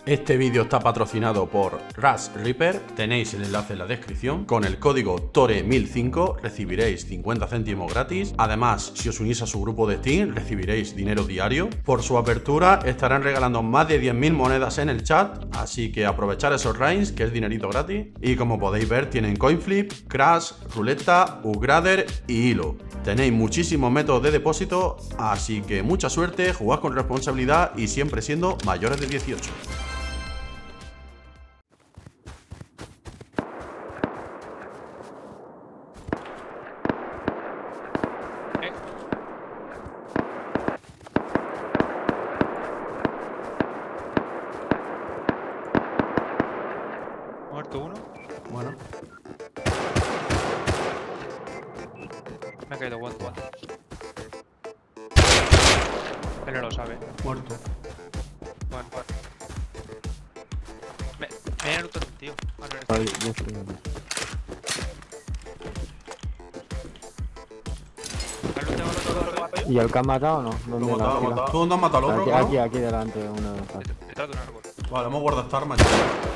Este vídeo está patrocinado por Rush Reaper, tenéis el enlace en la descripción. Con el código TORE1005 recibiréis 50 céntimos gratis. Además, si os unís a su grupo de Steam, recibiréis dinero diario. Por su apertura estarán regalando más de 10.000 monedas en el chat, así que aprovechar esos ranks, que es dinerito gratis. Y como podéis ver, tienen Coinflip, Crash, Ruleta, Upgrader y Hilo. Tenéis muchísimos métodos de depósito, así que mucha suerte, jugad con responsabilidad y siempre siendo mayores de 18. Muerto uno. Bueno. Me ha caído one. Él no lo sabe. Muerto. Bueno. Me viene el otro tío. Ay, yo estoy aquí. ¿Y el que han matado o no? Lo ¿Dónde he matado, la lo he fila? matado. ¿Tú dónde has matado al otro? Aquí delante, uno de los pasos. Detrás de un árbol. Vale, hemos guardado esta arma.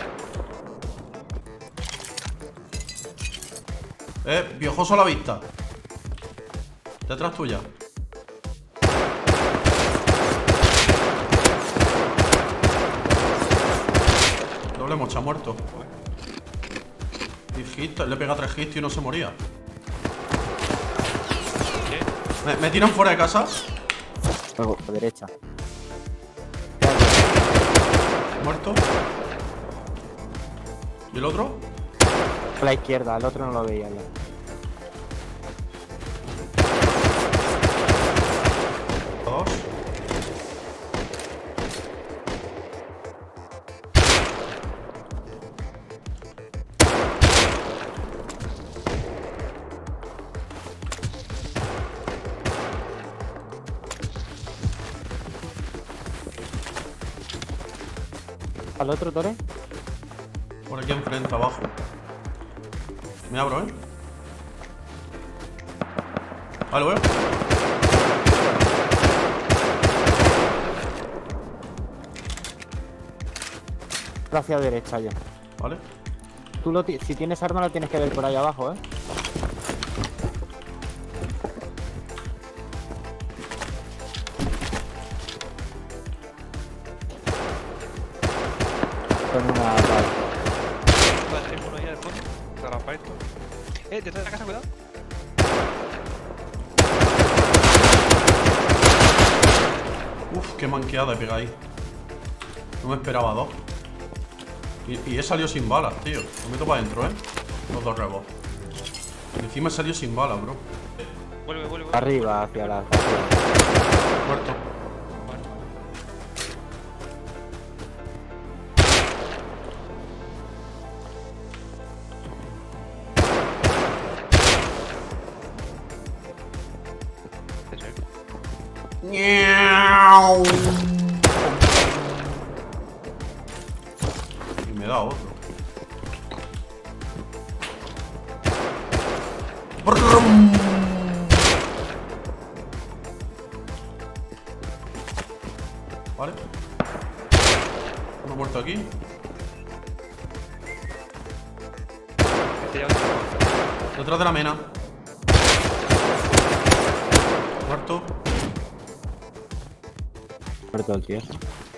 Piojoso a la vista. Detrás tuya. Doble mocha, muerto. Y hit, le pega 3 hits y no se moría. ¿Me tiran fuera de casa? Luego, a derecha. Muerto. ¿Y el otro? A la izquierda, el otro no lo veía ya. Dos. ¿Al otro, Tore? Por aquí enfrente, abajo. Me abro, Vale, voy. Hacia derecha ya. Vale. Tú si tienes arma lo tienes que ver por ahí abajo, Con una bala. Vale, hay uno ahí al fondo. Zarapa esto. Detrás de la casa, cuidado. Uf, qué manqueada he pegado ahí. No me esperaba dos. Y he salido sin balas, tío. Lo meto para adentro, Los dos rebots. Y encima he salido sin balas, bro. Vuelve. Arriba, hacia la... Muerto. Vale. ¡Miau! Y me da otro. Brum. Vale. Uno muerto aquí. Detrás de la mena. Muerto. Muerto el tío.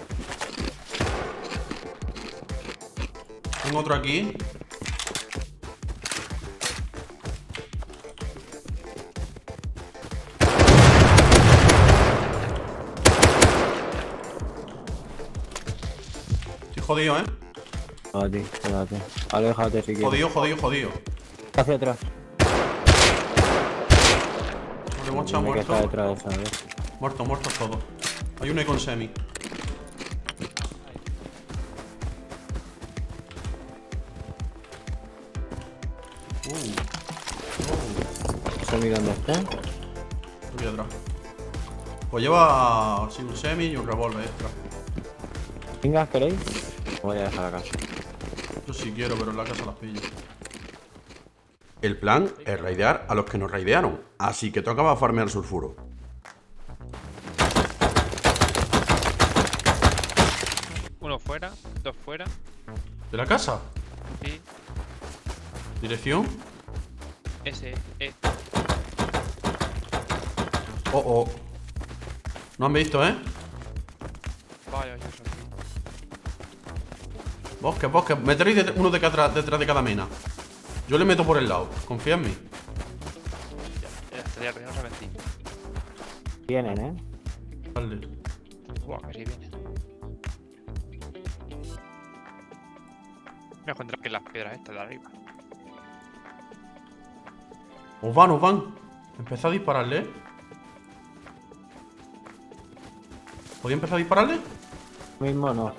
Tengo otro aquí. Estoy jodido, Quédate. Aléjate si quieres. Jodido. Hacia atrás. Vale, mocha, Dime que muerto. está detrás de esa, ¿ves? Muertos todos. Hay uno ahí con semi. ¿Semi dónde está? Aquí atrás. Pues lleva así un semi y un revólver extra. Venga, ¿queréis? Voy a dejar la casa. Yo sí quiero, pero en la casa las pillo. El plan es raidear a los que nos raidearon, así que tocaba farmear sulfuro. Uno fuera. Dos fuera. ¿De la casa? Sí. ¿Dirección? Ese. Oh, oh. No han visto, ¿eh? Vaya, yo soy. Bosque, bosque. Meteréis uno detrás de cada mina. Yo le meto por el lado. Confía en mí. Ya estaría no reventí. Vienen, ¿eh? Vale. Buah, que sí viene. Me voy a encontrar que las piedras estas de arriba. Os van, os van. Empezad a dispararle, ¿eh? ¿Podía empezar a dispararle? Mismo no.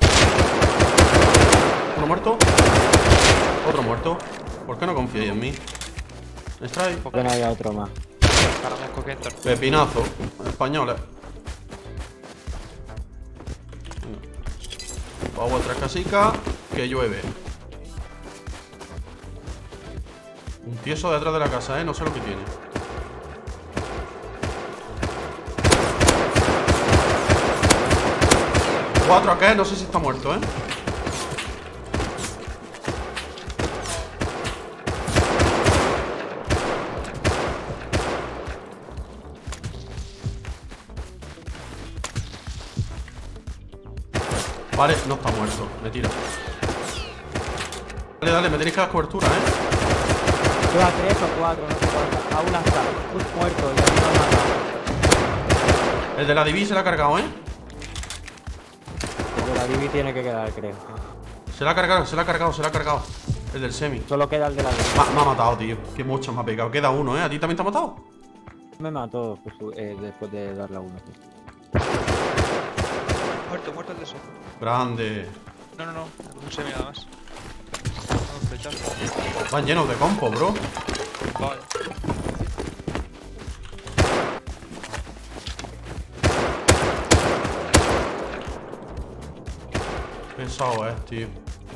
Uno muerto. Otro muerto. ¿Por qué no confiáis en mí? Strike. Porque no había otro más. Ahora me coqueto. Pepinazo. Españoles. Venga. A vuestras casicas. Que llueve. Un tieso detrás de la casa, ¿eh? No sé lo que tiene. Cuatro acá, no sé si está muerto, ¿eh? Vale, no está muerto. Me tira. Dale, dale, me tenéis que dar cobertura, ¿eh? Lleva 3 o 4, no sé cuántas. Aún está. Muerto, ya no lo han matado. El de la Divi se la ha cargado, ¿eh? El de la Divi tiene que quedar, creo. Se la ha cargado, se la ha cargado, se la ha cargado. El del semi. Solo queda el de la Divi. Me ha matado, tío. Qué mucho me ha pegado. Queda uno, ¿eh? ¿A ti también te ha matado? Me mató pues, después de darle a uno. Muerto el de eso. Grande. No, un semi nada más. Vamos a flechar. Van llenos de compo, bro. Vale. Pesado es, tío.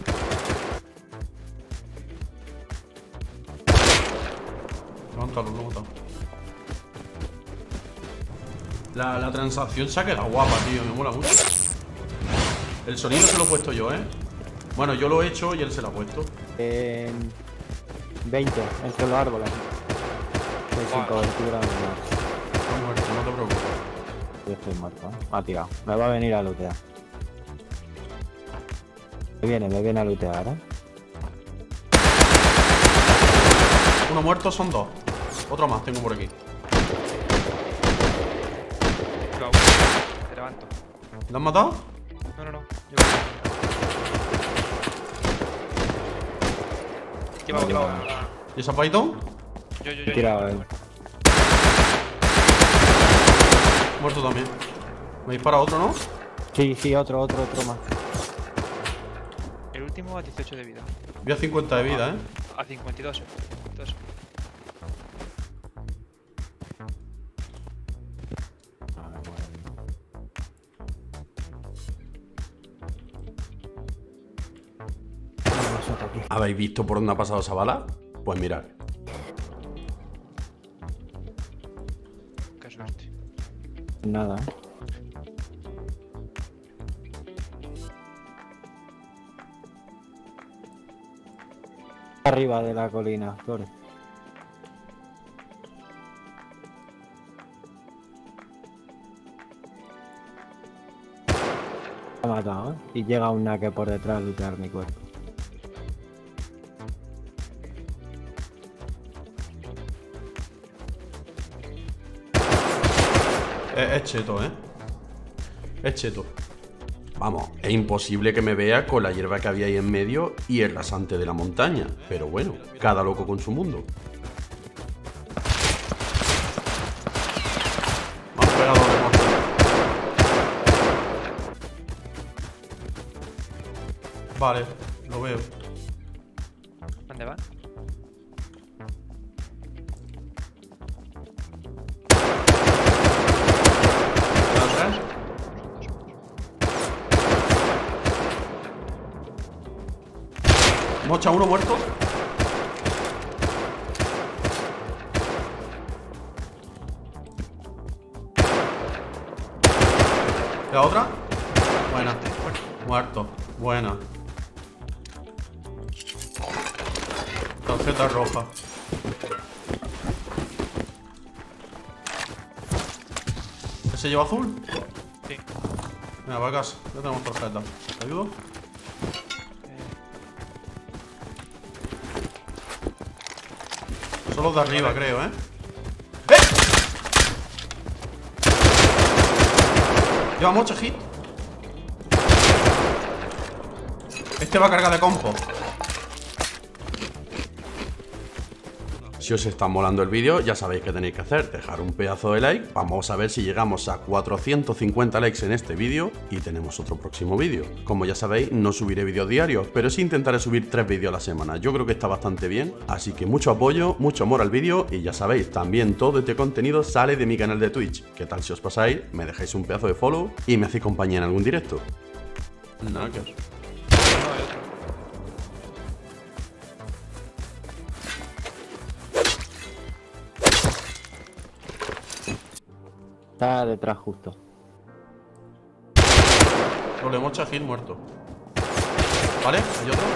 Levántalo, lo he matado. La transacción se ha quedado guapa, tío. Me mola mucho. El sonido se lo he puesto yo, ¿eh? Bueno, yo lo he hecho y él se lo ha puesto. 20, entre los árboles. Estoy sin cobertura. Está muerto, no te preocupes. Yo estoy muerto, ¿eh? Me ha tirado. Me va a venir a lootear. Me viene a lootear, ¿eh? Uno muerto, son dos. Otro más tengo por aquí. Te levanto. ¿Le han matado? No. Lleva. ¿Y esa Python? Yo. He tirado él. Muerto también. Me dispara otro, ¿no? Sí, otro más. El último a 18 de vida. Voy a 50 de vida, ¿eh? A 52. ¿Habéis visto por dónde ha pasado esa bala? Pues mirad. Qué suerte. Nada, ¿eh? Arriba de la colina, Flores. Me ha matado, ¿eh? Y llega un naque por detrás a lootear mi cuerpo. Es cheto, ¿eh? Es cheto. Vamos, es imposible que me vea con la hierba que había ahí en medio y el rasante de la montaña. Pero bueno, cada loco con su mundo. Me han pegado de muerte. Vale, lo veo. ¿Dónde va? ¿Atrás? Mocha, uno muerto. ¿La otra? Buena. Muerto. Buena. tarjeta roja. ¿Ese lleva azul? Sí. Venga, va a casa. Ya tenemos tarjeta. ¿Te ayudo? Son los de arriba, creo, ¿eh? Lleva mucho hit. Este va a cargar de compo. Si os está molando el vídeo, ya sabéis qué tenéis que hacer. Dejar un pedazo de like. Vamos a ver si llegamos a 450 likes en este vídeo y tenemos otro próximo vídeo. Como ya sabéis, no subiré vídeos diarios, pero sí intentaré subir 3 vídeos a la semana. Yo creo que está bastante bien. Así que mucho apoyo, mucho amor al vídeo y ya sabéis, también todo este contenido sale de mi canal de Twitch. ¿Qué tal si os pasáis? Me dejáis un pedazo de follow y me hacéis compañía en algún directo. Nada que os... No, hay otro. Está detrás justo. Doble mocha, hit, muerto. ¿Vale? ¿Hay otro?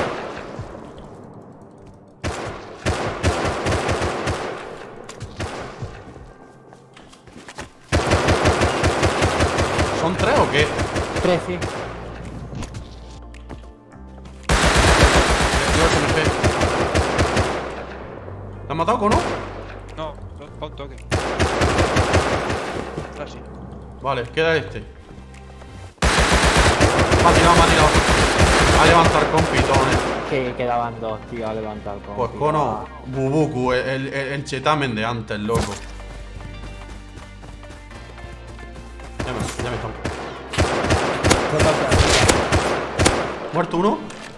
¿Son 3 o qué? 3, sí. 18 MP. ¿Te has matado con uno? No, va un toque. Así. Vale, queda este. Me ha tirado. A levantar con pitones. Que quedaban 2, tío, a levantar con. Pues cono, Bubuku, el chetamen de antes, loco. Ya me están. ¿Muerto uno?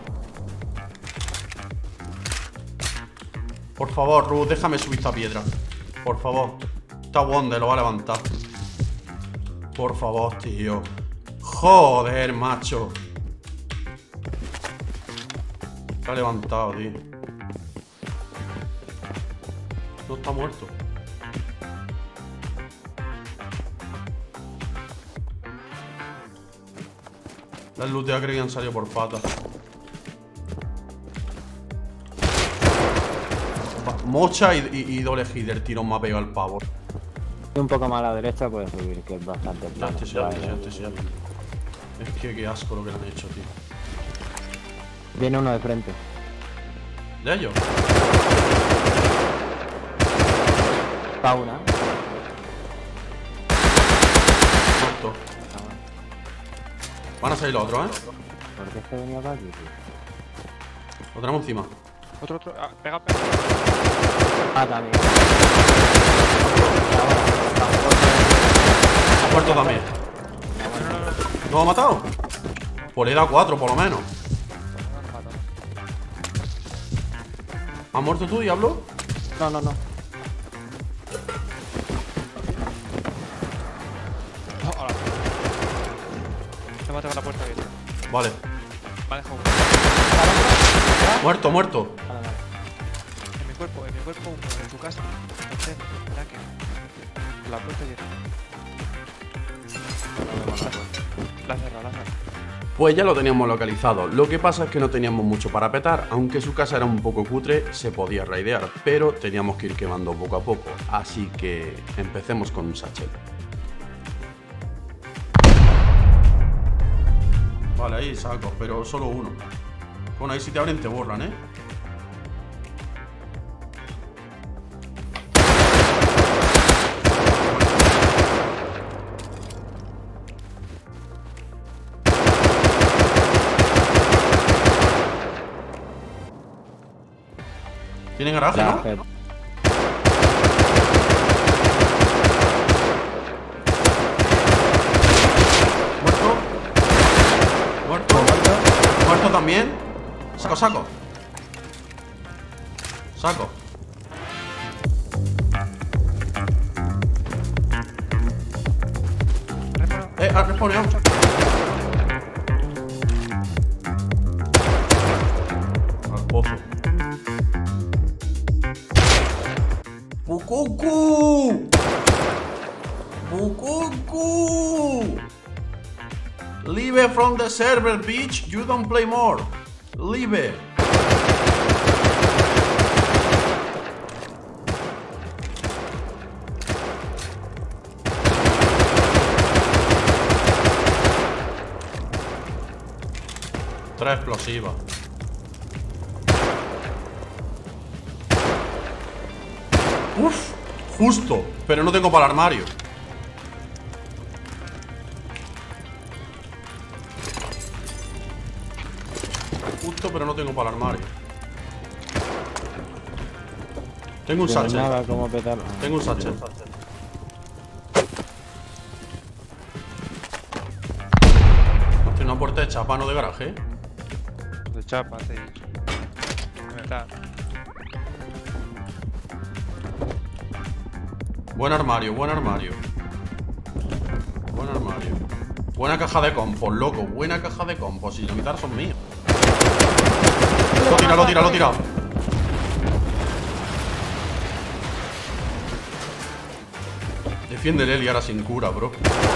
Por favor, Ruth, déjame subir esta piedra. Por favor. Está Wonder, lo va a levantar. Por favor, tío. Joder, macho. Se ha levantado, tío. No está muerto. Las looteas creo que han salido por patas. Mocha y doble hit. El tirón me ha pegado al pavo. Y un poco más a la derecha puedes subir, que es bastante plano. Sí. Es que qué asco lo que le han hecho, tío. Viene uno de frente. ¿De ellos? Pa' una. Muerto. Van a salir los otros, ¿eh? ¿Por qué es que venía para aquí, tío? Lo tenemos encima. Otro. Ah, pega. Ah, también. Ha muerto también. ¿No lo ha matado? Pues le he dado 4 por lo menos. ¿Has muerto tú, diablo? No. Ahora. Te mata con la puerta abierta. Vale. Me ha dejado uno. Muerto. Vale. En mi cuerpo uno. En tu casa. Usted, ataque. La puerta llena. La cerra. Pues ya lo teníamos localizado. Lo que pasa es que no teníamos mucho para petar. Aunque su casa era un poco cutre, se podía raidear. Pero teníamos que ir quemando poco a poco. Así que empecemos con un satchel. Vale, ahí saco, pero solo uno. Bueno, ahí si te abren te borran, ¿eh? ¿Tienen garaje, no? Muerto. Muerto también. Saco. Ha respawnado. Al pozo. Bukuku! Leave from the server, bitch. You don't play more. Leave. 3 explosivas. Uf, justo. Pero no tengo para el armario. Justo, pero no tengo para el armario. Tengo un sachet. Nada, como petarlo. Tengo un sachet. Hostia, una puerta de chapa, no de garaje. De chapa, sí. De verdad. Buen armario, buen armario. Buen armario. Buena caja de compost, loco. Buena caja de compost. Y la mitad son míos. Lo tira, lo tira, lo tira. Defiende el Eli ahora sin cura, bro.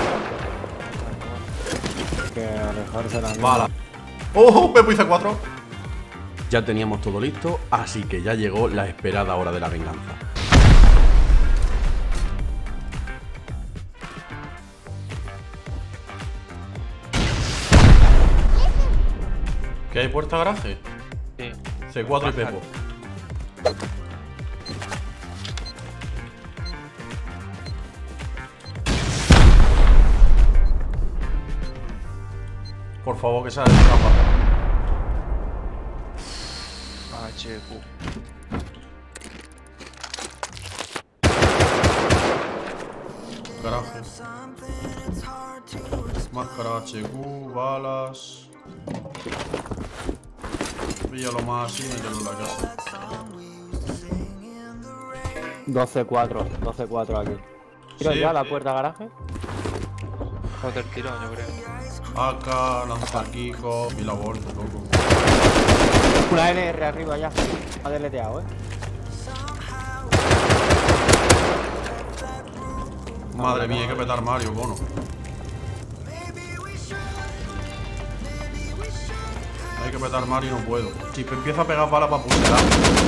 Que alejarse la Bala. ¡Oh! Pepo hice 4. Ya teníamos todo listo, así que ya llegó la esperada hora de la venganza. ¿Qué hay? ¿Puerta garaje? Sí. C4 y Pepo. Por favor, que sea de trampa. HQ. Garaje. Máscara HQ, balas. Píllalo más y mételo en la casa. 12-4 aquí. ¿Tiro Sí, ya la puerta garaje? Joder, tirón, yo creo. AK, lanzaquico y la bolsa, loco. Una LR arriba ya. Ha deleteado, Madre mía, hay que petar Mario, bono. Hay que petar Mario y no puedo. Si empieza a pegar balas para pusear.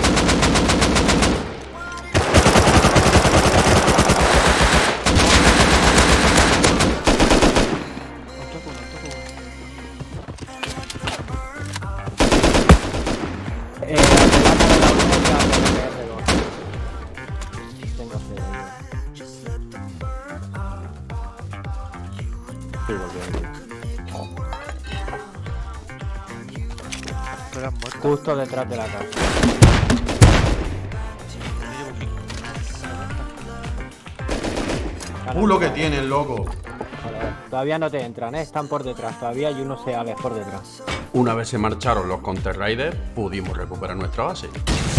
Pero han muerto. Justo detrás de la casa. Lo que tienen, loco. Vale, todavía no te entran, están por detrás. Todavía hay unos seales por detrás. Una vez se marcharon los Counter Raiders, pudimos recuperar nuestra base.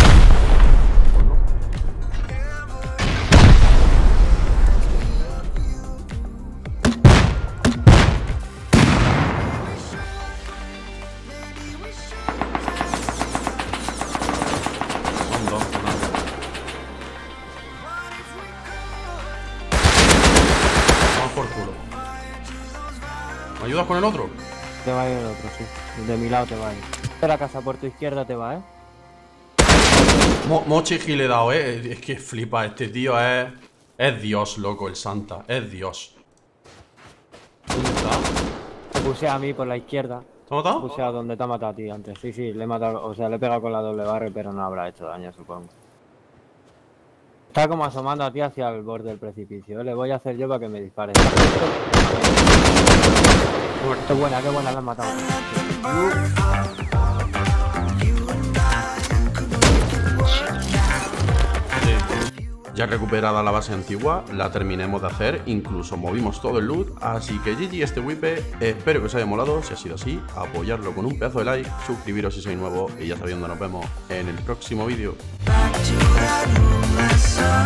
Son dos, ¿no? Vamos por culo. ¿Me ayudas con el otro? Te va a ir el otro, sí. De mi lado te va a ir. De la casa por tu izquierda te va, Mochi Gil le he dado, Es que flipa, este tío es Dios, loco, el Santa. Es Dios. ¿Dónde está? Te puse a mí por la izquierda. ¿Te ha matado? Puse a donde te ha matado a ti antes. Sí, sí, le he matado. O sea, le he pegado con la doble barra, pero no habrá hecho daño, supongo. Está como asomando a ti hacia el borde del precipicio. Le voy a hacer yo para que me dispare. Qué buena, la han matado. Ya recuperada la base antigua, la terminemos de hacer, incluso movimos todo el loot, así que GG este wipe, espero que os haya molado, si ha sido así, apoyarlo con un pedazo de like, suscribiros si sois nuevo y ya sabiendo nos vemos en el próximo vídeo. Back to that room,